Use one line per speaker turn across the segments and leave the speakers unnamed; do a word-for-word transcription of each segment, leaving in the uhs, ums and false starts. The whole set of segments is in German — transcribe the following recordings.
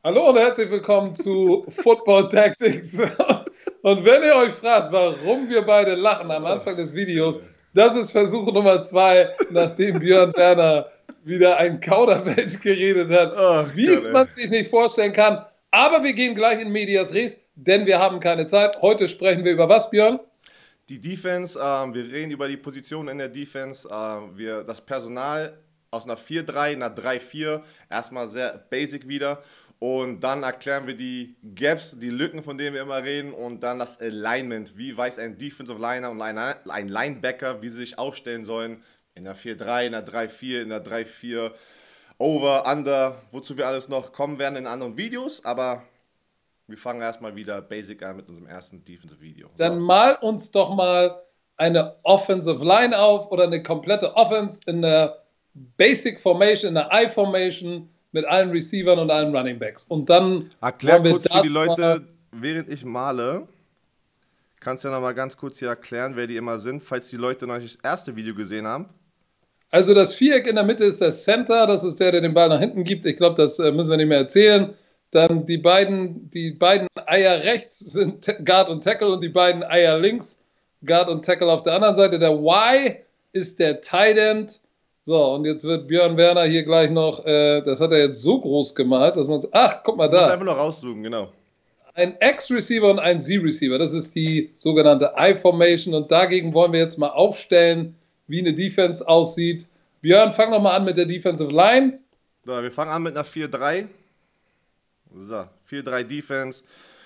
Hallo und herzlich willkommen zu Football Tactics. Und wenn ihr euch fragt, warum wir beide lachen am Anfang des Videos, das ist Versuch Nummer zwei, nachdem Björn Werner wieder ein Kauderwelsch geredet hat,
Ach,
wie
Gott,
es
ey.
man sich nicht vorstellen kann. Aber wir gehen gleich in Medias Res, denn wir haben keine Zeit. Heute sprechen wir über was, Björn?
Die Defense, ähm, wir reden über die Positionen in der Defense, äh, wir, das Personal aus einer vier drei, einer drei vier, erstmal sehr basic wieder. Und dann erklären wir die Gaps, die Lücken, von denen wir immer reden. Und dann das Alignment. Wie weiß ein Defensive Liner und ein Linebacker, wie sie sich aufstellen sollen. In der vier drei, in der drei vier, in der drei vier. Over, Under, wozu wir alles noch kommen werden in anderen Videos. Aber wir fangen erstmal wieder basic an mit unserem ersten Defensive Video.
Dann
So.
mal uns doch mal eine Offensive Line auf oder eine komplette Offense in der Basic Formation, in der I-Formation mit allen Receivern und allen Running Backs. Und dann
Erklär
wir
kurz für die
dazu
Leute,
mal-
während ich male, kannst du ja noch mal ganz kurz hier erklären, wer die immer sind, falls die Leute noch nicht das erste Video gesehen haben.
Also das Viereck in der Mitte ist der Center, das ist der, der den Ball nach hinten gibt. Ich glaube, das äh, müssen wir nicht mehr erzählen. Dann die beiden, die beiden Eier rechts sind Ta- Guard und Tackle und die beiden Eier links Guard und Tackle auf der anderen Seite. Der Y ist der Tight End. So, und jetzt wird Björn Werner hier gleich noch, äh, das hat er jetzt so groß gemalt, dass man, ach, guck mal
Du musst
da,
einfach noch rauszoomen, genau.
ein X-Receiver und ein Z-Receiver. Das ist die sogenannte I-Formation und dagegen wollen wir jetzt mal aufstellen, wie eine Defense aussieht. Björn, fang noch mal an mit der Defensive Line.
So, wir fangen an mit einer vier drei. So, vier drei Defense.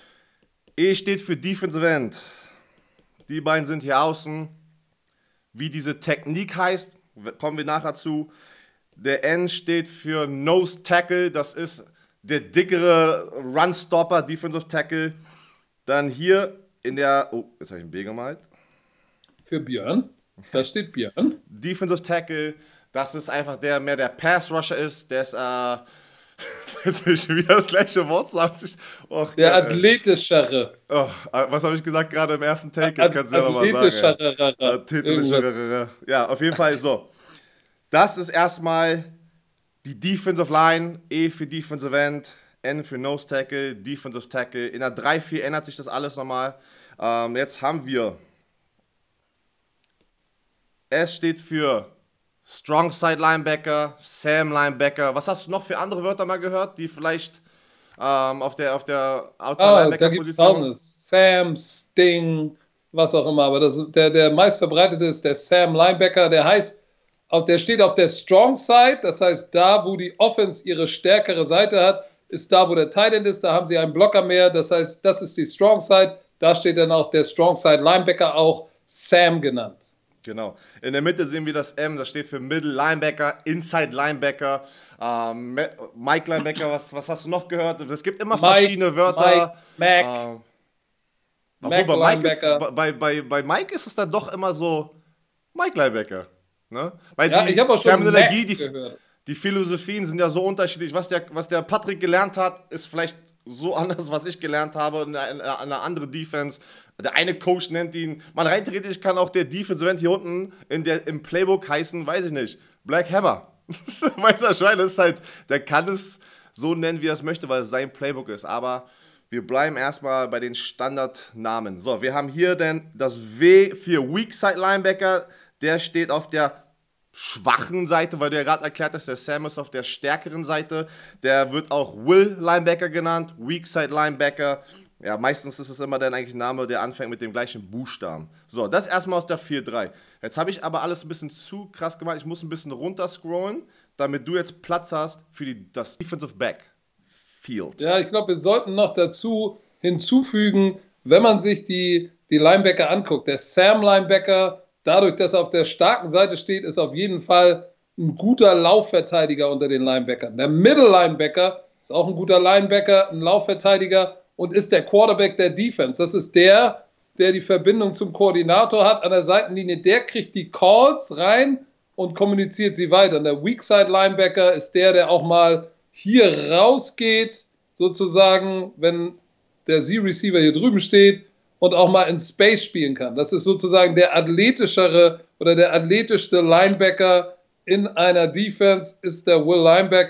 E steht für Defensive End. Die beiden sind hier außen. Wie diese Technik heißt, kommen wir nachher zu. Der N steht für Nose Tackle. Das ist der dickere Run-Stopper, Defensive Tackle. Dann hier in der... Oh, jetzt habe ich ein B gemalt.
Für Björn. Da steht Björn.
Defensive Tackle, das ist einfach der, mehr der Pass-Rusher ist. Der ist, äh... Jetzt will ich schon wieder das gleiche Wort sagen. Oh,
Der
Gott, ey.
athletischere.
Oh, was habe ich gesagt gerade im ersten Take? Das kannst du ja nochmal sagen.
Athletischere.
ey. Athletischere. Ja, auf jeden Fall so. Das ist erstmal die Defensive Line. E für Defensive End, N für Nose Tackle, Defensive Tackle. In der drei vier ändert sich das alles nochmal. Ähm, jetzt haben wir... S steht für Strong Side Linebacker, Sam Linebacker. Was hast du noch für andere Wörter mal gehört, die vielleicht ähm, auf der, auf der Outside
Ah, da
Linebacker
gibt es
Position?
tausende. Sam, Sting, was auch immer. Aber das, der, der meistverbreitete ist der Sam Linebacker. Der heißt, auf, der steht auf der Strong Side. Das heißt, da, wo die Offense ihre stärkere Seite hat, ist da, wo der Tight End ist. Da haben sie einen Blocker mehr. Das heißt, das ist die Strong Side. Da steht dann auch der Strong Side Linebacker, auch Sam genannt.
Genau. In der Mitte sehen wir das M, das steht für Middle Linebacker, Inside Linebacker, ähm, Mike Linebacker, was, was hast du noch gehört? Es gibt immer
Mike,
verschiedene Wörter.
Mike, Mac,
Ähm,
Mac
obwohl bei, Mike ist,
Linebacker.
bei, bei, bei Mike ist es dann doch immer so Mike Linebacker. Ne? Weil
Ja,
die
ich habe auch schon
Terminologie,
Mac
die,
gehört.
die Philosophien sind ja so unterschiedlich. Was der, was der Patrick gelernt hat, ist vielleicht so anders, was ich gelernt habe, in einer, in einer anderen Defense. Der eine Coach nennt ihn, man rein theoretisch kann auch der Defensive End hier unten in der, im Playbook heißen, weiß ich nicht, Black Hammer. Weißt du, Schwein, das ist halt, der kann es so nennen, wie er es möchte, weil es sein Playbook ist. Aber wir bleiben erstmal bei den Standardnamen. So, wir haben hier dann das W für Weak Side Linebacker, der steht auf der schwachen Seite, weil du ja gerade erklärt hast, der Sam ist auf der stärkeren Seite. Der wird auch Will Linebacker genannt, Weak Side Linebacker. Ja, meistens ist es immer dann eigentlich ein Name, der anfängt mit dem gleichen Buchstaben. So, das erstmal aus der vier drei. Jetzt habe ich aber alles ein bisschen zu krass gemacht. Ich muss ein bisschen runter scrollen, damit du jetzt Platz hast für die, das Defensive Backfield.
Ja, ich glaube, wir sollten noch dazu hinzufügen, wenn man sich die, die Linebacker anguckt. Der Sam Linebacker, dadurch, dass er auf der starken Seite steht, ist auf jeden Fall ein guter Laufverteidiger unter den Linebackern. Der Middle Linebacker ist auch ein guter Linebacker, ein Laufverteidiger und ist der Quarterback der Defense. Das ist der, der die Verbindung zum Koordinator hat an der Seitenlinie. Der kriegt die Calls rein und kommuniziert sie weiter. Und der Weak Side Linebacker ist der, der auch mal hier rausgeht, sozusagen, wenn der Z-Receiver hier drüben steht und auch mal in Space spielen kann. Das ist sozusagen der athletischere oder der athletischste Linebacker in einer Defense, ist der Will Linebacker. So,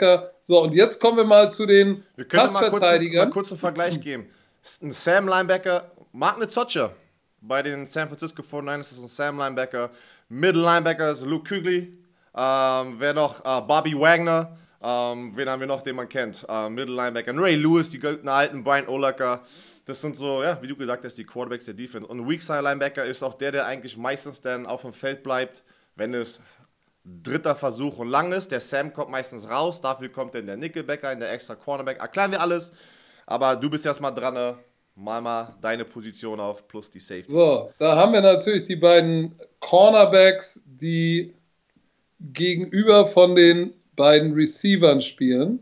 So, und jetzt kommen wir mal zu den
Wir können mal kurz,
Passverteidigern.
mal kurz einen Vergleich geben. Ein Sam Linebacker, Mark Nzocha bei den San Francisco forty-niners ist ein Sam Linebacker. Middle Linebacker ist Luke Kuechly. Ähm, wer noch? Äh, Bobby Wagner. Ähm, wen haben wir noch, den man kennt? Äh, Middle Linebacker. Ray Lewis, die guten alten Brian Urlacher. Das sind so, ja, wie du gesagt hast, die Quarterbacks der Defense. Und ein Weak Side Linebacker ist auch der, der eigentlich meistens dann auf dem Feld bleibt, wenn es dritter Versuch und lang ist. Der Sam kommt meistens raus, dafür kommt dann der Nickelbacker in der extra Cornerback. Erklären wir alles, aber du bist erstmal dran, ne? Mal mal deine Position auf plus die Safeties.
So, da haben wir natürlich die beiden Cornerbacks, die gegenüber von den beiden Receivern spielen.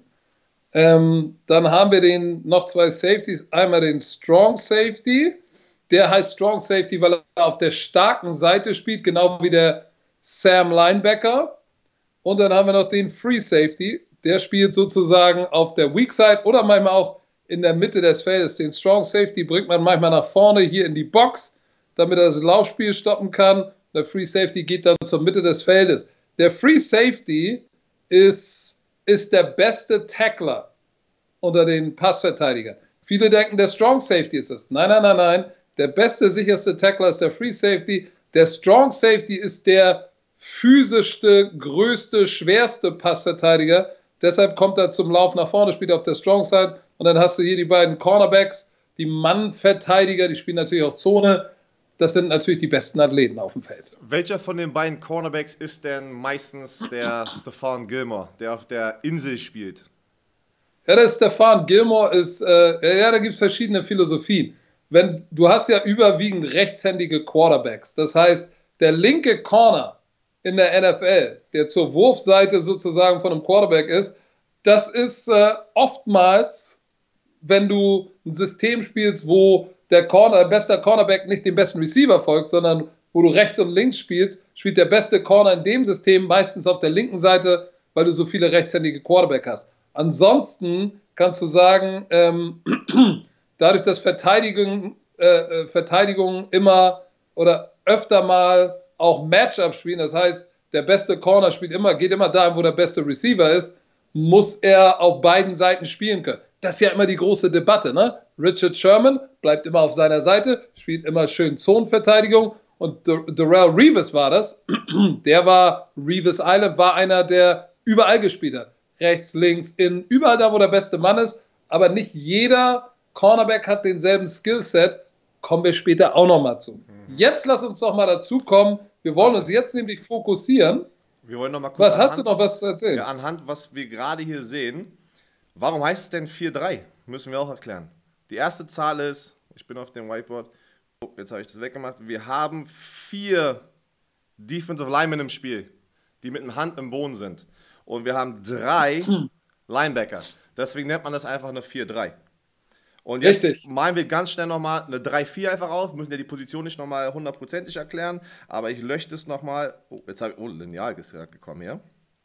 Ähm, dann haben wir den noch zwei Safeties. Einmal den Strong Safety. Der heißt Strong Safety, weil er auf der starken Seite spielt, genau wie der Sam Linebacker. Und dann haben wir noch den Free Safety. Der spielt sozusagen auf der Weak Side oder manchmal auch in der Mitte des Feldes. Den Strong Safety bringt man manchmal nach vorne hier in die Box, damit er das Laufspiel stoppen kann. Der Free Safety geht dann zur Mitte des Feldes. Der Free Safety ist, ist der beste Tackler unter den Passverteidigern. Viele denken, der Strong Safety ist es. Nein, nein, nein, nein. Der beste, sicherste Tackler ist der Free Safety. Der Strong Safety ist der physischste, größte, schwerste Passverteidiger. Deshalb kommt er zum Lauf nach vorne, spielt auf der Strong Side. Und dann hast du hier die beiden Cornerbacks, die Mannverteidiger, die spielen natürlich auch Zone. Das sind natürlich die besten Athleten auf dem Feld.
Welcher von den beiden Cornerbacks ist denn meistens der Stephon Gilmore, der auf der Insel spielt?
Ja, der Stephon Gilmore ist, äh, ja, da gibt es verschiedene Philosophien. Wenn, du hast ja überwiegend rechtshändige Quarterbacks. Das heißt, der linke Corner in der N F L, der zur Wurfseite sozusagen von einem Quarterback ist, das ist äh, oftmals, wenn du ein System spielst, wo der Corner, der beste Cornerback nicht dem besten Receiver folgt, sondern wo du rechts und links spielst, spielt der beste Corner in dem System meistens auf der linken Seite, weil du so viele rechtshändige Quarterback hast. Ansonsten kannst du sagen, ähm, dadurch, dass Verteidigung, äh, Verteidigung immer oder öfter mal auch Matchup spielen, das heißt, der beste Corner spielt immer, geht immer dahin, wo der beste Receiver ist, muss er auf beiden Seiten spielen können. Das ist ja immer die große Debatte, ne? Richard Sherman bleibt immer auf seiner Seite, spielt immer schön Zonenverteidigung und Darrelle Revis war das. Der war, Revis Island war einer, der überall gespielt hat. Rechts, links, innen, überall da, wo der beste Mann ist, aber nicht jeder Cornerback hat denselben Skillset, kommen wir später auch nochmal zu. Jetzt lass uns doch mal dazu kommen, wir wollen uns jetzt nämlich fokussieren.
Wir wollen noch mal kurz
was hast
anhand,
du noch was zu erzählen?
Ja, anhand, was wir gerade hier sehen, warum heißt es denn vier drei? Müssen wir auch erklären. Die erste Zahl ist, ich bin auf dem Whiteboard, oh, jetzt habe ich das weggemacht, wir haben vier Defensive Linemen im Spiel, die mit dem Hand im Boden sind. Und wir haben drei hm. Linebacker. Deswegen nennt man das einfach eine vier drei. Und jetzt Richtig. malen wir ganz schnell nochmal eine drei vier einfach auf. Wir müssen ja die Position nicht nochmal hundertprozentig erklären, aber ich lösche das nochmal. Oh, jetzt habe ich, oh, Lineal ist gerade gekommen hier.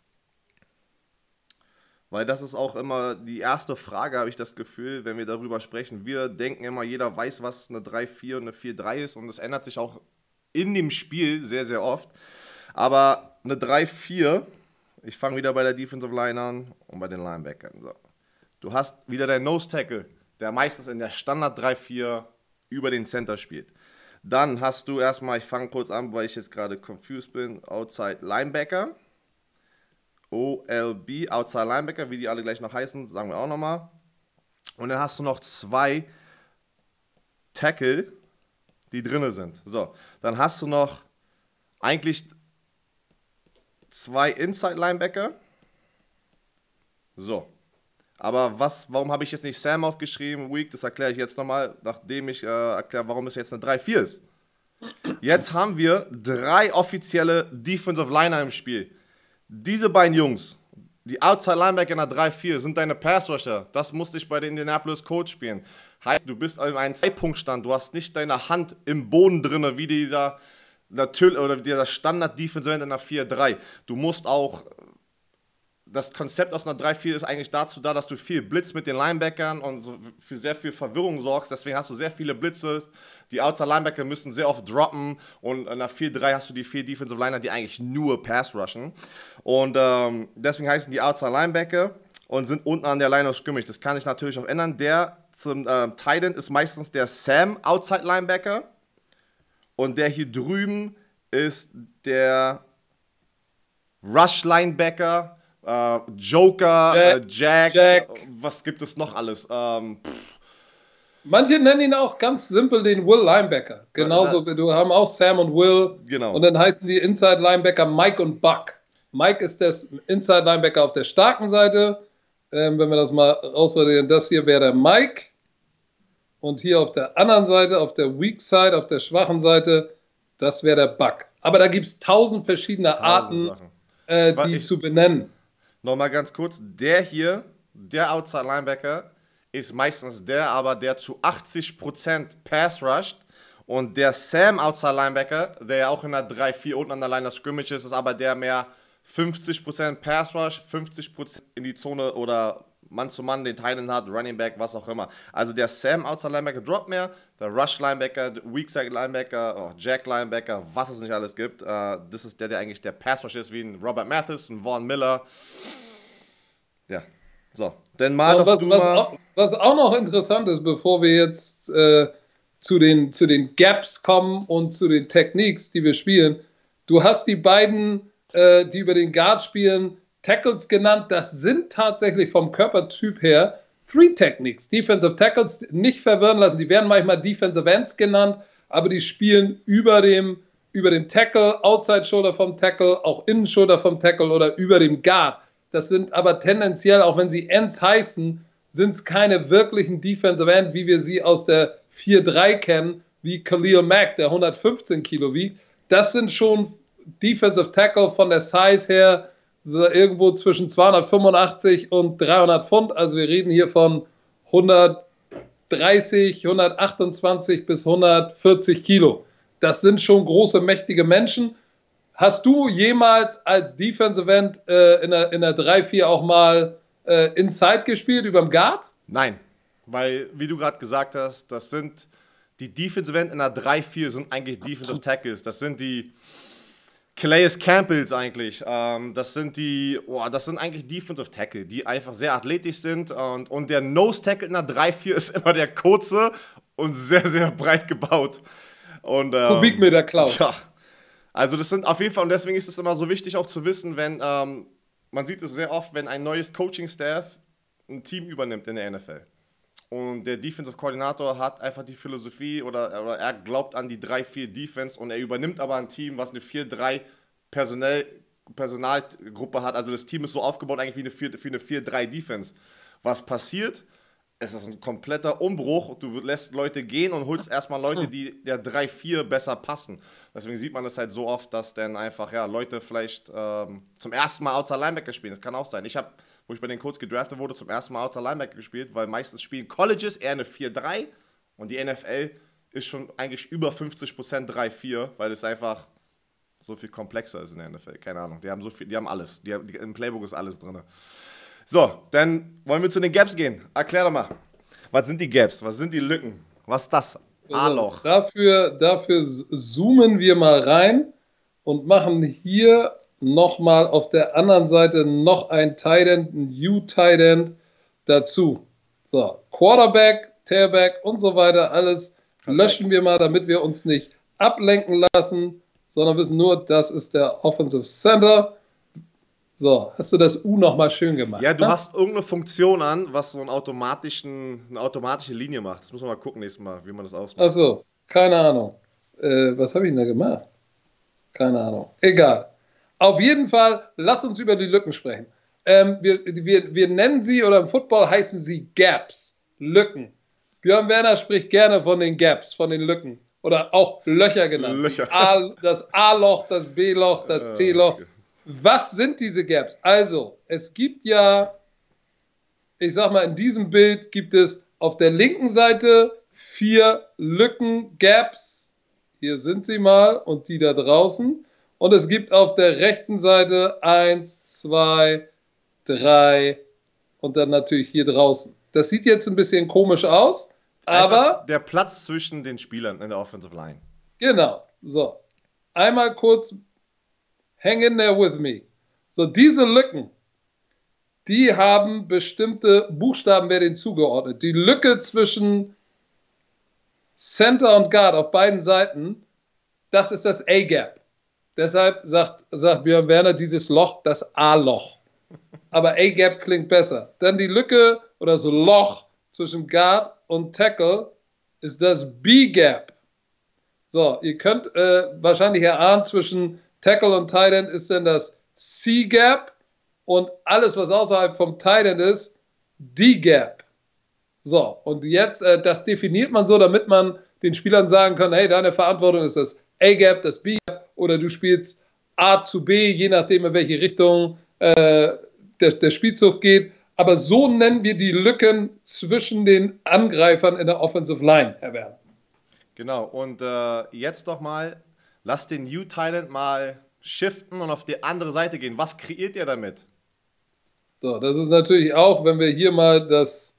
Weil das ist auch immer die erste Frage, habe ich das Gefühl, wenn wir darüber sprechen. Wir denken immer, jeder weiß, was eine drei vier und eine vier drei ist und das ändert sich auch in dem Spiel sehr, sehr oft. Aber eine drei vier, ich fange wieder bei der Defensive Line an und bei den Linebackern. So. Du hast wieder deinen Nose Tackle, der meistens in der Standard drei vier über den Center spielt. Dann hast du erstmal, ich fange kurz an, weil ich jetzt gerade confused bin, Outside Linebacker. O L B, Outside Linebacker, wie die alle gleich noch heißen, sagen wir auch nochmal. Und dann hast du noch zwei Tackle, die drinne sind. So, dann hast du noch eigentlich zwei Inside Linebacker. So. Aber was, warum habe ich jetzt nicht Sam aufgeschrieben, Weak, das erkläre ich jetzt nochmal, nachdem ich äh, erkläre, warum es jetzt eine drei vier ist. Jetzt haben wir drei offizielle Defensive Liner im Spiel. Diese beiden Jungs, die Outside Linebacker in der drei vier, sind deine Pass Rusher. Das musste ich bei den Indianapolis Colts spielen. Heißt, du bist in einem Zwei-Punkt-Stand, du hast nicht deine Hand im Boden drin, wie dieser, natürlich, oder dieser Standard-Defensive in einer vier drei. Du musst auch, das Konzept aus einer drei vier ist eigentlich dazu da, dass du viel Blitz mit den Linebackern und so für sehr viel Verwirrung sorgst. Deswegen hast du sehr viele Blitze. Die Outside Linebacker müssen sehr oft droppen. Und in einer vier drei hast du die vier Defensive Liner, die eigentlich nur Pass rushen. Und ähm, deswegen heißen die Outside Linebacker. und sind unten an der Line of Scrimmage. Das kann sich natürlich auch ändern. Der zum äh, Tight End ist meistens der Sam Outside Linebacker und der hier drüben ist der Rush Linebacker, äh, Joker,
Jack,
äh, Jack,
Jack.
Was gibt es noch alles? Ähm,
Manche nennen ihn auch ganz simpel den Will Linebacker. Genauso, wir haben auch Sam und Will.
Genau.
Und dann heißen die Inside Linebacker Mike und Buck. Mike ist der Inside Linebacker auf der starken Seite. Ähm, wenn wir das mal ausradieren, das hier wäre der Mike. Und hier auf der anderen Seite, auf der Weak Side, auf der schwachen Seite, das wäre der Buck. Aber da gibt es tausend verschiedene
Tausend
Arten, äh, die
ich,
zu benennen.
Nochmal ganz kurz, der hier, der Outside Linebacker, ist meistens der, aber der zu achtzig Prozent Pass rusht. Und der Sam Outside Linebacker, der ja auch in der drei vier unten an der Line of Scrimmage ist, ist aber der mehr fünfzig Prozent Pass Rush, fünfzig Prozent in die Zone oder Mann zu Mann den Tight End hat, Running Back, was auch immer. Also der Sam Outside Linebacker droppt mehr, der Rush Linebacker, der Weak Side Linebacker, oh, Jack Linebacker, was es nicht alles gibt. Uh, das ist der, der eigentlich der Pass Rush ist, wie ein Robert Mathis, ein Vaughn Miller. Ja, so. Dann mal
ja, was,
du
was,
mal
auch, was auch noch interessant ist, bevor wir jetzt äh, zu, den, zu den Gaps kommen und zu den Techniques, die wir spielen, du hast die beiden, äh, die über den Guard spielen, Tackles genannt. Das sind tatsächlich vom Körpertyp her Three Techniques. Defensive Tackles nicht verwirren lassen. Die werden manchmal Defensive Ends genannt, aber die spielen über dem, über dem Tackle, Outside Shoulder vom Tackle, auch Innenschulter vom Tackle oder über dem Guard. Das sind aber tendenziell, auch wenn sie Ends heißen, sind es keine wirklichen Defensive End, wie wir sie aus der vier drei kennen, wie Khalil Mack, der hundertfünfzehn Kilo wiegt. Das sind schon Defensive Tackle von der Size her, so irgendwo zwischen zweihundertfünfundachtzig und dreihundert Pfund. Also wir reden hier von hundertdreißig, hundertachtundzwanzig bis hundertvierzig Kilo. Das sind schon große, mächtige Menschen. Hast du jemals als Defensive End äh, in der, in der drei vier auch mal äh, Inside gespielt, überm Guard?
Nein, weil, wie du gerade gesagt hast, das sind die Defensive End in der drei vier sind eigentlich Defensive Tackles. Das sind die Calais Campbells eigentlich. Ähm, das sind die, oh, das sind eigentlich Defensive Tackle, die einfach sehr athletisch sind. Und, und der Nose Tackle in der drei vier ist immer der kurze und sehr, sehr breit gebaut. Und, ähm,
Kubikmeter Klaus.
Ja. Also das sind auf jeden Fall, und deswegen ist es immer so wichtig auch zu wissen, wenn, ähm, man sieht es sehr oft, wenn ein neues Coaching-Staff ein Team übernimmt in der N F L. Und der Defensive Coordinator hat einfach die Philosophie oder, oder er glaubt an die drei vier Defense und er übernimmt aber ein Team, was eine vier drei Personal, Personalgruppe hat. Also das Team ist so aufgebaut eigentlich wie eine vier, für eine vier drei Defense. Was passiert? Es ist ein kompletter Umbruch. Du lässt Leute gehen und holst erstmal Leute, die der drei vier besser passen. Deswegen sieht man das halt so oft, dass dann einfach ja, Leute vielleicht ähm, zum ersten Mal Outside Linebacker spielen. Das kann auch sein. Ich habe, wo ich bei den Colts gedraftet wurde, zum ersten Mal Outside Linebacker gespielt, weil meistens spielen Colleges eher eine vier drei und die N F L ist schon eigentlich über fünfzig Prozent drei vier, weil es einfach so viel komplexer ist in der N F L. Keine Ahnung. Die haben so viel, die haben alles. Die haben, die, im Playbook ist alles drin. So, dann wollen wir zu den Gaps gehen. Erklär doch mal. Was sind die Gaps? Was sind die Lücken? Was ist das? A-Loch.
Also dafür, dafür zoomen wir mal rein und machen hier nochmal auf der anderen Seite noch ein Tight End, ein U-Tight End dazu. So, Quarterback, Tailback und so weiter, alles löschen wir mal, damit wir uns nicht ablenken lassen, sondern wissen nur, das ist der Offensive Center. So, hast du das U nochmal schön gemacht?
Ja, du
ne?
hast irgendeine Funktion an, was so einen automatischen, eine automatische Linie macht. Das muss man mal gucken nächstes Mal, wie man das ausmacht.
Achso, keine Ahnung. Äh, was habe ich denn da gemacht? Keine Ahnung. Egal. Auf jeden Fall, lass uns über die Lücken sprechen. Ähm, wir, wir, wir nennen sie, oder im Football heißen sie Gaps, Lücken. Björn Werner spricht gerne von den Gaps, von den Lücken. Oder auch Löcher genannt.
Löcher.
A, das A-Loch, das B-Loch, das C-Loch. Was sind diese Gaps? Also, es gibt ja, ich sag mal, in diesem Bild gibt es auf der linken Seite vier Lücken, Gaps. Hier sind sie mal und die da draußen. Und es gibt auf der rechten Seite eins, zwei, drei und dann natürlich hier draußen. Das sieht jetzt ein bisschen komisch aus, aber...
Einfach der Platz zwischen den Spielern in der Offensive Line.
Genau, so. Einmal kurz... Hang in there with me. So, diese Lücken, die haben bestimmte Buchstaben, wer denen zugeordnet. Die Lücke zwischen Center und Guard auf beiden Seiten, das ist das A-Gap. Deshalb sagt, sagt Björn Werner, dieses Loch, das A-Loch. Aber A-Gap klingt besser. Dann die Lücke oder das Loch zwischen Guard und Tackle ist das B-Gap. So, ihr könnt äh, wahrscheinlich erahnen, zwischen Tackle und Tight End ist dann das C-Gap und alles, was außerhalb vom Tight End ist, D-Gap. So, und jetzt, äh, das definiert man so, damit man den Spielern sagen kann, hey, deine Verantwortung ist das A-Gap, das B-Gap, oder du spielst A zu B, je nachdem, in welche Richtung äh, der, der Spielzug geht. Aber so nennen wir die Lücken zwischen den Angreifern in der Offensive Line, Herr Werner.
Genau, und äh, jetzt doch mal, lasst den New Talent mal shiften und auf die andere Seite gehen. Was kreiert ihr damit?
So, das ist natürlich auch, wenn wir hier mal das,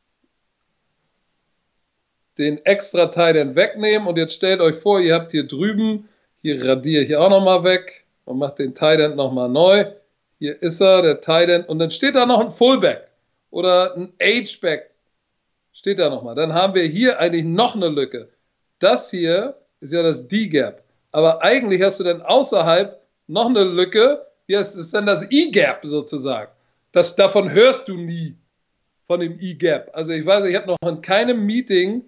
den extra Tight wegnehmen und jetzt stellt euch vor, ihr habt hier drüben, hier radiere ich auch nochmal weg und mache den Tight End nochmal neu. Hier ist er, der Tight End, und dann steht da noch ein Fullback oder ein H-Back. Steht da nochmal. Dann haben wir hier eigentlich noch eine Lücke. Das hier ist ja das D-Gap. Aber eigentlich hast du dann außerhalb noch eine Lücke. Hier ist, ist dann das E-Gap sozusagen. Das, davon hörst du nie, von dem E-Gap. Also ich weiß, ich habe noch in keinem Meeting,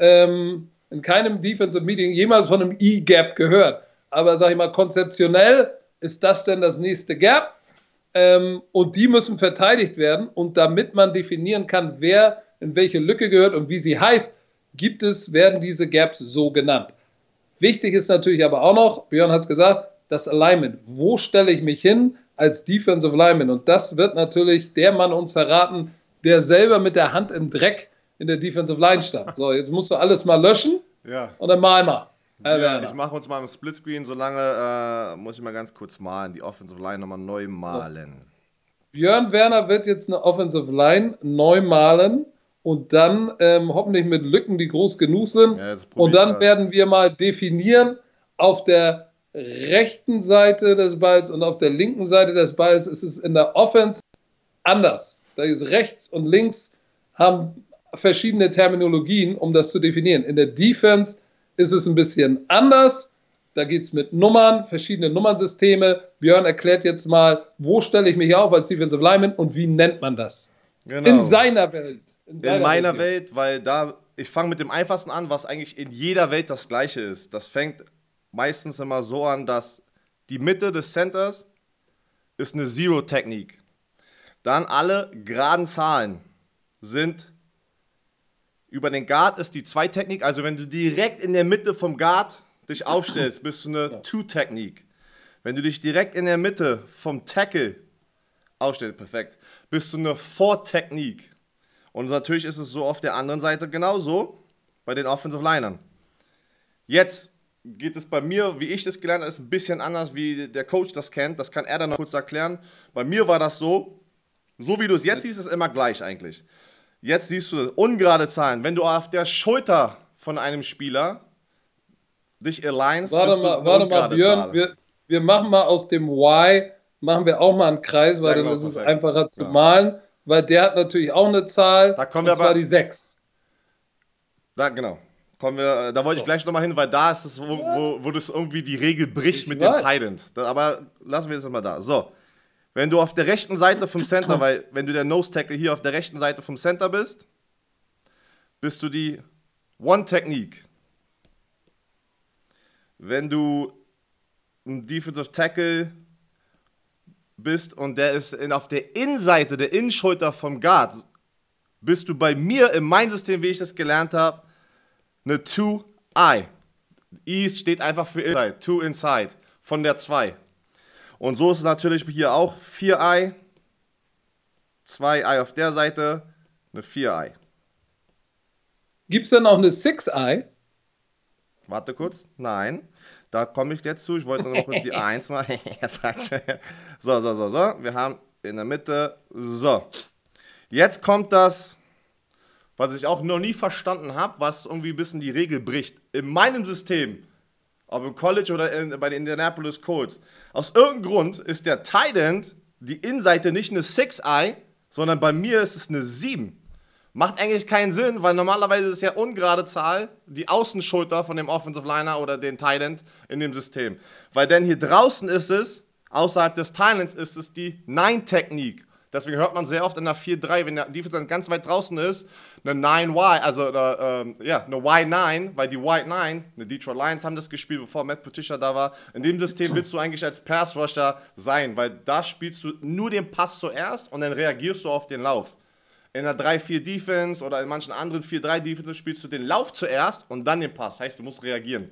ähm, in keinem Defensive Meeting jemals von einem E-Gap gehört. Aber sag ich mal, konzeptionell ist das denn das nächste Gap. Ähm, und die müssen verteidigt werden. Und damit man definieren kann, wer in welche Lücke gehört und wie sie heißt, gibt es, werden diese Gaps so genannt. Wichtig ist natürlich aber auch noch, Björn hat es gesagt, das Alignment. Wo stelle ich mich hin als Defensive Lineman? Und das wird natürlich der Mann uns verraten, der selber mit der Hand im Dreck in der Defensive Line stand. So, jetzt musst du alles mal löschen
ja.
und dann mal mal.
Ja, ich mache uns mal im Splitscreen, solange äh, muss ich mal ganz kurz malen, die Offensive Line nochmal neu malen. So.
Björn Werner wird jetzt eine Offensive Line neu malen. Und dann ähm, hoffentlich mit Lücken, die groß genug sind. Ja, und dann grad. werden wir mal definieren, auf der rechten Seite des Balls und auf der linken Seite des Balls ist es in der Offense anders. Da ist rechts und links haben verschiedene Terminologien, um das zu definieren. In der Defense ist es ein bisschen anders. Da geht es mit Nummern, verschiedene Nummernsysteme. Björn erklärt jetzt mal, wo stelle ich mich auf als Defensive Lineman und wie nennt man das? Genau. In seiner Welt.
In, in meiner Welt, Welt, weil da, ich fange mit dem Einfachsten an, was eigentlich in jeder Welt das Gleiche ist. Das fängt meistens immer so an, dass die Mitte des Centers ist eine Zero-Technik. Dann alle geraden Zahlen sind über den Guard ist die Zwei-Technik. Also wenn du direkt in der Mitte vom Guard dich aufstellst, bist du eine Two-Technik. Wenn du dich direkt in der Mitte vom Tackle aufstellst, perfekt, bist du eine Four-Technik. Und natürlich ist es so auf der anderen Seite genauso bei den Offensive Linern. Jetzt geht es bei mir, wie ich das gelernt habe, ist ein bisschen anders, wie der Coach das kennt. Das kann er dann noch kurz erklären. Bei mir war das so, so wie du es jetzt siehst, ist es immer gleich eigentlich. Jetzt siehst du ungerade Zahlen. Wenn du auf der Schulter von einem Spieler dich alignst,
warte
bist du
mal, warte mal, Björn, wir, wir machen mal aus dem Y, machen wir auch mal einen Kreis, weil ja, dann ist es einfacher zu ja. malen, weil der hat natürlich auch eine Zahl,
da kommen wir
und zwar
aber,
die sechs.
Da, genau. Kommen wir, da wollte ich gleich nochmal hin, weil da ist es, wo, wo, wo das irgendwie die Regel bricht ich mit weiß. dem Tight End. Aber lassen wir das mal da. So, wenn du auf der rechten Seite vom Center, weil wenn du der Nose Tackle hier auf der rechten Seite vom Center bist, bist du die One-Technik. Wenn du ein Defensive Tackle bist und der ist in, auf der Innenseite, der Innenschulter vom Guard, bist du bei mir in meinem System, wie ich das gelernt habe, eine Two-I. I steht einfach für Inside, Two Inside, von der zwei. Und so ist es natürlich hier auch vier I, zwei I auf der Seite, eine vier I.
Gibt es dann auch eine six I?
Warte kurz, nein. Da komme ich jetzt zu. Ich wollte noch kurz die eins mal. so, so, so, so. Wir haben in der Mitte. So. Jetzt kommt das, was ich auch noch nie verstanden habe, was irgendwie ein bisschen die Regel bricht. In meinem System, ob im College oder in, bei den Indianapolis Colts, aus irgendeinem Grund ist der Tight End die Innenseite nicht eine six I, sondern bei mir ist es eine sieben. Macht eigentlich keinen Sinn, weil normalerweise ist es ja ungerade Zahl, die Außenschulter von dem Offensive Liner oder den Tight End in dem System. Weil denn hier draußen ist es, außerhalb des Tight Ends ist es die Nine-Technik. Deswegen hört man sehr oft in der vier drei, wenn der Defense ganz weit draußen ist, eine nine Y, also eine, ähm, ja, eine Y neun, weil die Y neun, eine Detroit Lions haben das gespielt, bevor Matt Patricia da war. In dem System willst du eigentlich als Pass-Rusher sein, weil da spielst du nur den Pass zuerst und dann reagierst du auf den Lauf. In der drei vier Defense oder in manchen anderen vier drei Defense spielst du den Lauf zuerst und dann den Pass. Heißt, du musst reagieren.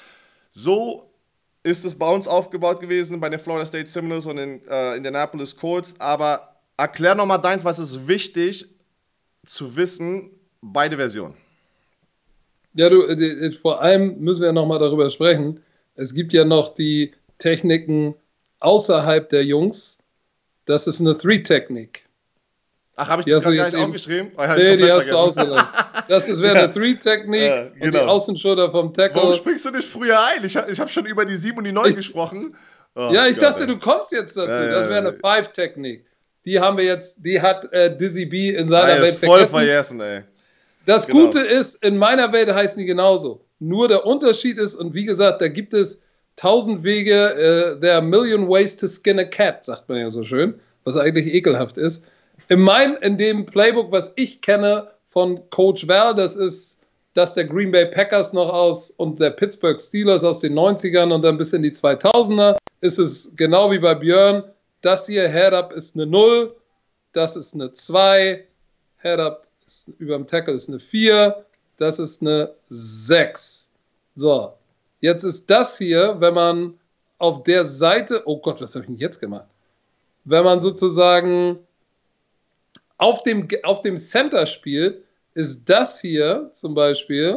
So ist es bei uns aufgebaut gewesen, bei den Florida State Seminoles und den äh, Indianapolis Colts. Aber erklär nochmal deins, was ist wichtig zu wissen, beide Versionen.
Ja, du, vor allem müssen wir nochmal darüber sprechen. Es gibt ja noch die Techniken außerhalb der Jungs. Das ist eine Three-Technik.
Ach, habe ich das gar nicht aufgeschrieben?
Oh, nee, die hast du ausgelassen. Das wäre ja. eine Three-Technik ja, genau. Und die Außenschulter vom Tackle.
Warum springst du nicht früher ein? Ich habe ich hab schon über die sieben und die neun ich, gesprochen.
Oh, ja, ich Gott, dachte, ey. du kommst jetzt dazu. Ja, das wäre eine Five-Technik. Die haben wir jetzt, die hat äh, Dizzy B in seiner ja, Welt
voll vergessen. ey.
Das genau. Gute ist, in meiner Welt heißen die genauso. Nur der Unterschied ist, und wie gesagt, da gibt es tausend Wege, äh, there are a million ways to skin a cat, sagt man ja so schön, was eigentlich ekelhaft ist. In, mein, in dem Playbook, was ich kenne von Coach Val, das ist das der Green Bay Packers noch aus und der Pittsburgh Steelers aus den neunzigern und dann bis in die zweitausender, ist es genau wie bei Björn. Das hier, Head-Up ist eine null, das ist eine zwei, Head-Up über dem Tackle ist eine vier, das ist eine sechs. So, jetzt ist das hier, wenn man auf der Seite, oh Gott, was habe ich denn jetzt gemacht? Wenn man sozusagen auf dem, auf dem Center spielt, ist das hier zum Beispiel,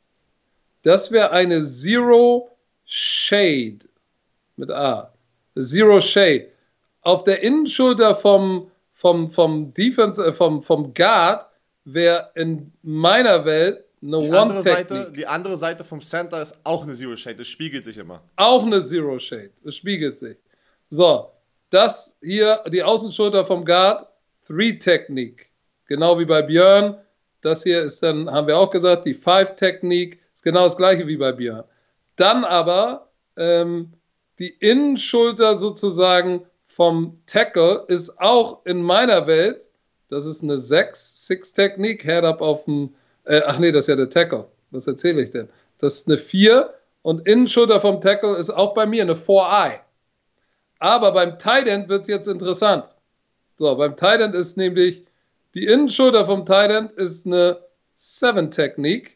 das wäre eine Zero Shade mit A. Zero Shade. Auf der Innenschulter vom, vom, vom Defense, äh, vom, vom Guard wäre in meiner Welt eine One-Technik.
Die andere Seite vom Center ist auch eine Zero Shade. Das spiegelt sich immer.
Auch eine Zero Shade. Das spiegelt sich. So, das hier, die Außenschulter vom Guard, Three-Technik. Genau wie bei Björn. Das hier ist dann, haben wir auch gesagt, die Five-Technik. Ist genau das gleiche wie bei Björn. Dann aber ähm, die Innenschulter sozusagen vom Tackle ist auch in meiner Welt, das ist eine sechs, Six-Technik, Head-Up auf dem, äh, ach nee, das ist ja der Tackle. Was erzähle ich denn? Das ist eine vier und Innenschulter vom Tackle ist auch bei mir eine four I. Aber beim Tight End wird es jetzt interessant. So, beim Tight End ist nämlich die Innenschulter vom Tight End ist eine Seven-Technik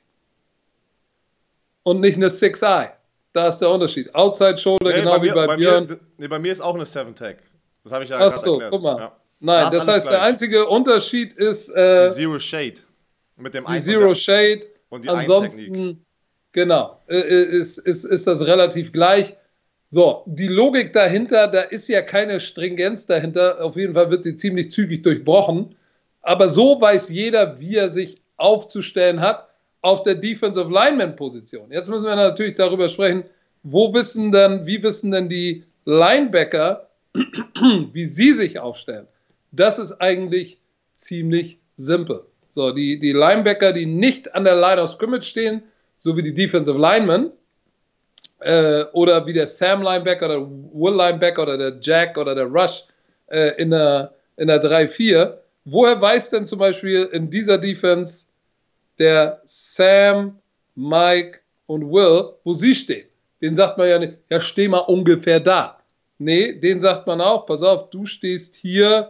und nicht eine six I. Da ist der Unterschied. Outside Shoulder, nee, genau bei mir, wie bei, bei Björn.
Mir, nee, bei mir ist auch eine Seven-Tech. Das habe ich ja
gerade erklärt. Ach so, guck mal. Ja. Nein, das, das heißt, gleich. Der einzige Unterschied ist äh,
die Zero Shade. Mit dem
die Zero Shade.
Und die
Ansonsten, genau, ist, ist, ist das relativ gleich. So, die Logik dahinter, da ist ja keine Stringenz dahinter. Auf jeden Fall wird sie ziemlich zügig durchbrochen. Aber so weiß jeder, wie er sich aufzustellen hat auf der Defensive Lineman-Position. Jetzt müssen wir natürlich darüber sprechen, wo wissen denn, wie wissen denn die Linebacker, wie sie sich aufstellen. Das ist eigentlich ziemlich simpel. So, die, die Linebacker, die nicht an der Line of Scrimmage stehen, so wie die Defensive Linemen, äh, oder wie der Sam Linebacker oder Will Linebacker oder der Jack oder der Rush äh, in der, in der drei vier, woher weiß denn zum Beispiel in dieser Defense der Sam, Mike und Will, wo sie stehen? Den sagt man ja nicht, ja, steh mal ungefähr da. Nee, den sagt man auch, pass auf, du stehst hier,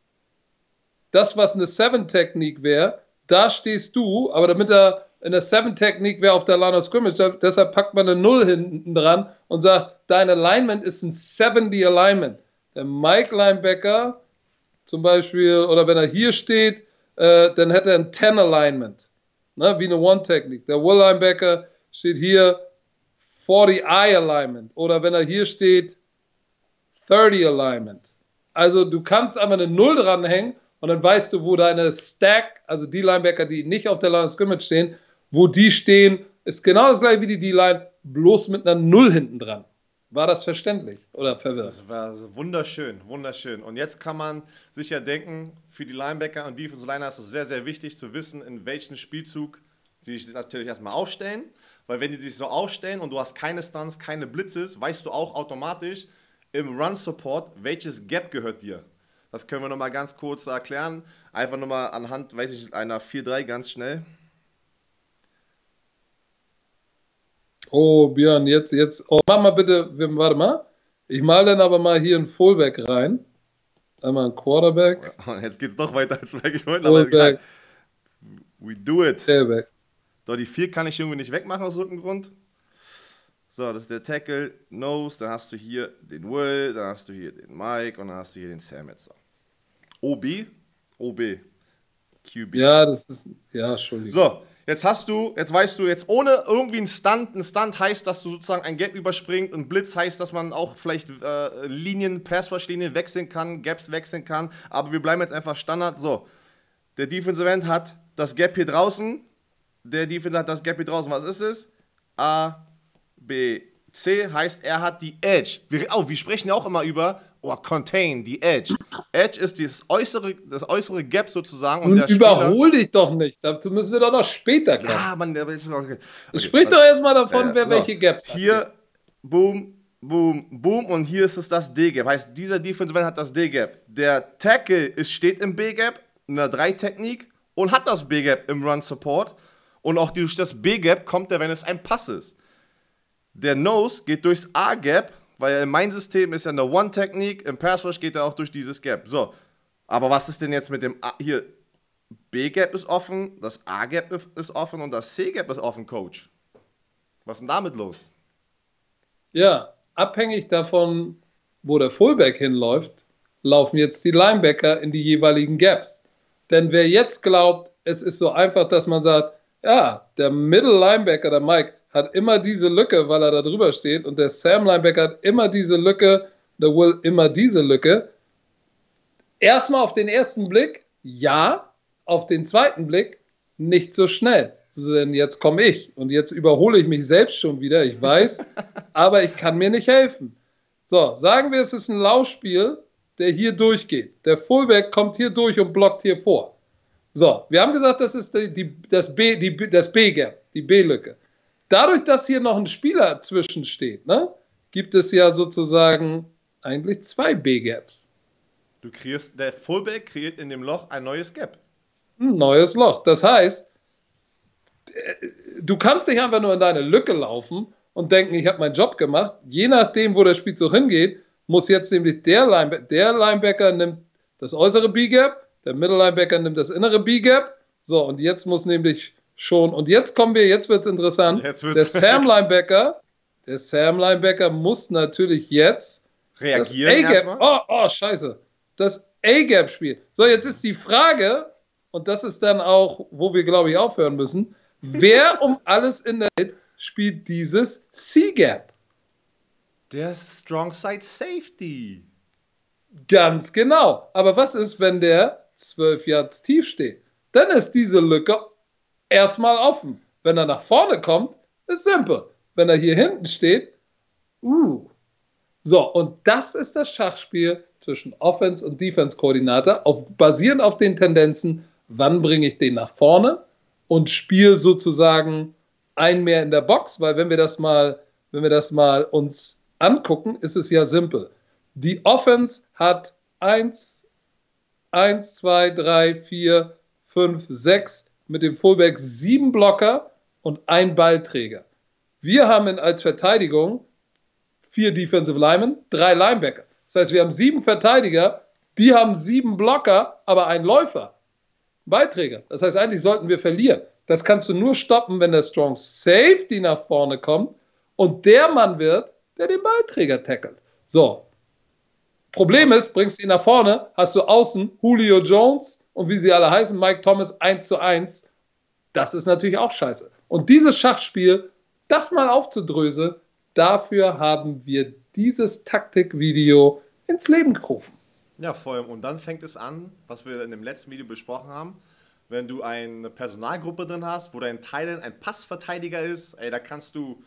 das, was eine Seven-Technik wäre, da stehst du, aber damit er in der Seven-Technik wäre auf der Line of Scrimmage, deshalb packt man eine Null hinten dran und sagt, dein Alignment ist ein seventy Alignment. Der Mike Linebacker zum Beispiel, oder wenn er hier steht, äh, dann hätte er ein ten Alignment, ne, wie eine One-Technik. Der Will Linebacker steht hier forty I Alignment, oder wenn er hier steht, thirty Alignment. Also du kannst einfach eine Null dranhängen und dann weißt du, wo deine Stack, also die Linebacker, die nicht auf der Line of Scrimmage stehen, wo die stehen, ist genau das gleiche wie die D-Line, bloß mit einer Null hinten dran. War das verständlich oder verwirrt?
Das war wunderschön, wunderschön. Und jetzt kann man sich ja denken, für die Linebacker und Defensive Liner ist es sehr, sehr wichtig zu wissen, in welchem Spielzug sie sich natürlich erstmal aufstellen. Weil wenn die sich so aufstellen und du hast keine Stunts, keine Blitzes, weißt du auch automatisch im Run-Support, welches Gap gehört dir. Das können wir nochmal ganz kurz erklären. Einfach nochmal anhand, weiß ich, einer vier drei ganz schnell.
Oh, Björn, jetzt, jetzt, oh, mach mal bitte, warte mal. Ich mal dann aber mal hier ein Fullback rein. Einmal ein Quarterback.
Und jetzt geht's doch weiter, als wäre ich heute. Aber egal. We do it.
Tailback.
So, die vier kann ich irgendwie nicht wegmachen aus irgendeinem Grund. So, das ist der Tackle, Nose, dann hast du hier den Will, dann hast du hier den Mike und dann hast du hier den Sam jetzt. O B? O B. Q B.
Ja, das ist, ja, Entschuldigung.
So, jetzt hast du, jetzt weißt du, jetzt ohne irgendwie einen Stunt, ein Stunt heißt, dass du sozusagen ein Gap überspringt und Blitz heißt, dass man auch vielleicht äh, Linien, Pass-Rush-Linien wechseln kann, Gaps wechseln kann, aber wir bleiben jetzt einfach Standard. So, der Defensive End hat das Gap hier draußen, der Defensive hat das Gap hier draußen. Was ist es? A, B, C heißt, er hat die Edge. Wir, oh, wir sprechen ja auch immer über oh, Contain, die Edge. Edge ist das äußere, das äußere Gap sozusagen. Und,
und
der
überhol dich doch nicht. Dazu müssen wir doch noch später kommen.
Ja, man, okay. Okay.
Sprich doch erstmal davon,
äh,
wer
so.
welche Gaps hat.
Hier, boom, boom, boom. Und hier ist es das D-Gap. Heißt, dieser Defensive End hat das D-Gap. Der Tackle ist, steht im B-Gap, in der drei Technik und hat das B-Gap im Run-Support. Und auch durch das B-Gap kommt er, wenn es ein Pass ist. Der Nose geht durchs A-Gap, weil in meinem System ist ja eine One-Technik, im Pass-Rush geht er auch durch dieses Gap. So, aber was ist denn jetzt mit dem A hier? B-Gap ist offen, das A-Gap ist offen und das C-Gap ist offen, Coach. Was ist denn damit los?
Ja, abhängig davon, wo der Fullback hinläuft, laufen jetzt die Linebacker in die jeweiligen Gaps. Denn wer jetzt glaubt, es ist so einfach, dass man sagt, ja, der Middle Linebacker, der Mike, hat immer diese Lücke, weil er da drüber steht, und der Sam Linebacker hat immer diese Lücke, der Will immer diese Lücke. Erstmal auf den ersten Blick, ja, auf den zweiten Blick nicht so schnell. Denn jetzt komme ich und jetzt überhole ich mich selbst schon wieder, ich weiß, aber ich kann mir nicht helfen. So, sagen wir, es ist ein Laufspiel, der hier durchgeht. Der Fullback kommt hier durch und blockt hier vor. So, wir haben gesagt, das ist die, die, das B, die, das B-Gap, die B-Lücke. Dadurch, dass hier noch ein Spieler zwischensteht, ne, gibt es ja sozusagen eigentlich zwei B-Gaps.
Du kreierst, der Fullback kreiert in dem Loch ein neues Gap.
Ein neues Loch. Das heißt, du kannst nicht einfach nur in deine Lücke laufen und denken, ich habe meinen Job gemacht. Je nachdem, wo der Spielzug hingeht, muss jetzt nämlich der Linebacker, der Linebacker nimmt das äußere B-Gap, der Middle Linebacker nimmt das innere B-Gap. So, und jetzt muss nämlich schon, und jetzt kommen wir, jetzt wird es interessant,
jetzt wird's
der Sam Linebacker, der Sam Linebacker muss natürlich jetzt
reagieren
das A-Gap, oh, oh, scheiße, das A-Gap spielen. So, jetzt ist die Frage, und das ist dann auch, wo wir, glaube ich, aufhören müssen, wer um alles in der Welt spielt dieses C-Gap?
Der Strong Side Safety.
Ganz genau. Aber was ist, wenn der zwölf Yards tief steht? Dann ist diese Lücke erstmal offen. Wenn er nach vorne kommt, ist simpel. Wenn er hier hinten steht, uh. So, und das ist das Schachspiel zwischen Offense- und Defense-Koordinator, auf, basierend auf den Tendenzen, wann bringe ich den nach vorne und spiele sozusagen ein mehr in der Box, weil wenn wir das mal, wenn wir das mal uns angucken, ist es ja simpel. Die Offense hat eins, eins, zwei, drei, vier, fünf, sechs, mit dem Fullback sieben Blocker und ein Ballträger. Wir haben in, als Verteidigung vier Defensive Linemen, drei Linebacker. Das heißt, wir haben sieben Verteidiger, die haben sieben Blocker, aber einen Läufer. Ballträger. Das heißt, eigentlich sollten wir verlieren. Das kannst du nur stoppen, wenn der Strong Safety nach vorne kommt und der Mann wird, der den Ballträger tackelt. So. Problem ist, bringst du ihn nach vorne, hast du außen Julio Jones und wie sie alle heißen, Mike Thomas eins zu eins. Das ist natürlich auch scheiße. Und dieses Schachspiel, das mal aufzudröseln, dafür haben wir dieses Taktikvideo ins Leben gerufen.
Ja, voll. Und dann fängt es an, was wir in dem letzten Video besprochen haben. Wenn du eine Personalgruppe drin hast, wo dein Teil ein Passverteidiger ist, ey, da kannst du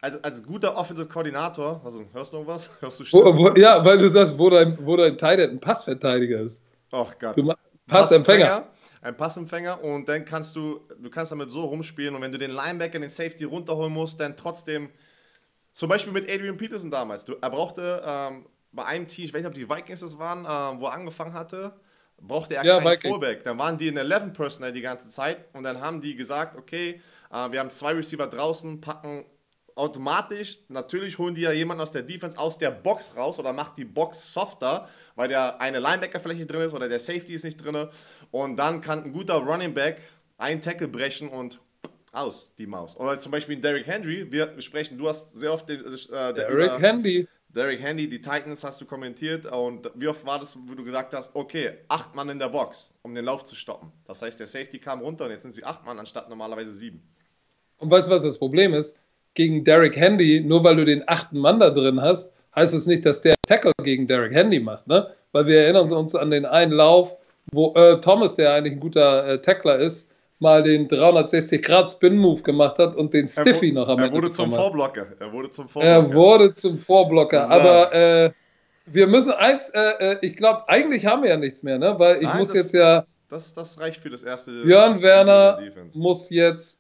als, als guter Offensive Koordinator, also, hörst du noch was? Hörst du
Wo, wo, ja, weil du sagst, wo dein, wo dein Tight End ein Passverteidiger ist.
Ach Gott.
Du Passempfänger.
Ein Passempfänger und dann kannst du, du kannst damit so rumspielen und wenn du den Linebacker, den Safety runterholen musst, dann trotzdem, zum Beispiel mit Adrian Peterson damals, du, er brauchte ähm, bei einem Team, ich weiß nicht, ob die Vikings das waren, ähm, wo er angefangen hatte, brauchte er ja, keinen Vikings. Fullback. Dann waren die in elf Personnel die ganze Zeit und dann haben die gesagt, okay, äh, wir haben zwei Receiver draußen, packen automatisch, natürlich holen die ja jemanden aus der Defense aus der Box raus oder macht die Box softer, weil der eine Linebacker-Fläche drin ist oder der Safety ist nicht drin. Und dann kann ein guter Running Back einen Tackle brechen und aus, die Maus. Oder zum Beispiel Derrick Henry, wir sprechen, du hast sehr oft den, äh,
Derrick Henry.
Derrick Henry, die Titans hast du kommentiert und wie oft war das, wo du gesagt hast, okay, acht Mann in der Box, um den Lauf zu stoppen. Das heißt, der Safety kam runter und jetzt sind sie acht Mann anstatt normalerweise sieben.
Und weißt du, was das Problem ist? Gegen Derrick Henry, nur weil du den achten Mann da drin hast, heißt es nicht, dass der Tackle gegen Derrick Henry macht, ne? Weil wir erinnern uns an den einen Lauf, wo Earl Thomas, der eigentlich ein guter äh, Tackler ist, mal den dreihundertsechzig Grad Spin-Move gemacht hat und den Stiffy
noch
am
Ende
Er wurde zum
Vorblocker. Er wurde zum Vorblocker.
Er wurde zum Vorblocker. So. Aber äh, wir müssen eins, äh, ich glaube, eigentlich haben wir ja nichts mehr, ne? Weil ich Nein, muss
das,
jetzt ja...
Das, das reicht für das erste...
Björn Werner muss jetzt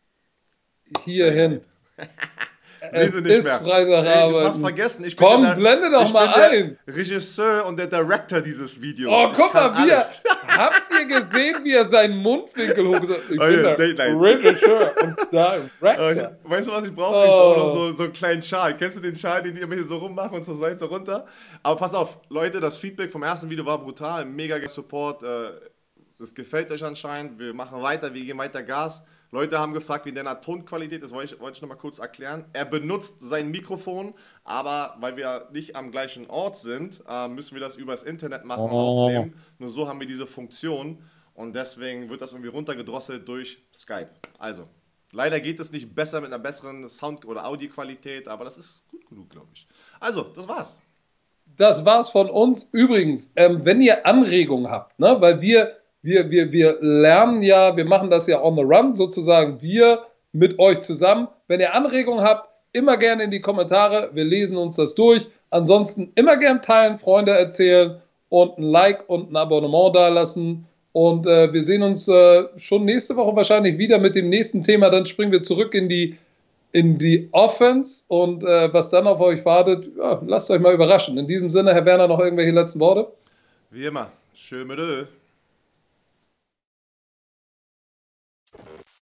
hier hin.
Sehen Sie nicht mehr.
Ey,
du hast vergessen. Ich bin
Komm,
der,
blende doch
ich
mal
bin
ein.
Der Regisseur und der Director dieses Videos.
Oh, guck mal, wie er, habt ihr gesehen, wie er seinen Mundwinkel hoch... Ich oh, bin ja, der Regisseur und Director.
Oh, weißt du, was ich brauche? Oh. Ich brauche noch so, so einen kleinen Schal. Kennst du den Schal, den die immer hier so rummachen und zur Seite runter? Aber pass auf, Leute, das Feedback vom ersten Video war brutal. Mega Support. Das gefällt euch anscheinend. Wir machen weiter, wir geben weiter Gas. Leute haben gefragt, wie der Tonqualität ist, wollte ich, wollte ich noch mal kurz erklären. Er benutzt sein Mikrofon, aber weil wir nicht am gleichen Ort sind, äh, müssen wir das übers Internet machen und oh. aufnehmen. Nur so haben wir diese Funktion und deswegen wird das irgendwie runtergedrosselt durch Skype. Also, leider geht es nicht besser mit einer besseren Sound- oder Audioqualität, aber das ist gut genug, glaube ich. Also, das war's.
Das war's von uns. Übrigens, ähm, wenn ihr Anregungen habt, ne, weil wir... Wir, wir, wir lernen ja, wir machen das ja on the run sozusagen, wir mit euch zusammen. Wenn ihr Anregungen habt, immer gerne in die Kommentare, wir lesen uns das durch. Ansonsten immer gerne teilen, Freunde erzählen und ein Like und ein Abonnement dalassen. Und äh, wir sehen uns äh, schon nächste Woche wahrscheinlich wieder mit dem nächsten Thema. Dann springen wir zurück in die, in die Offense und äh, was dann auf euch wartet, ja, lasst euch mal überraschen. In diesem Sinne, Herr Werner, noch irgendwelche letzten Worte?
Wie immer, schön mit Öl.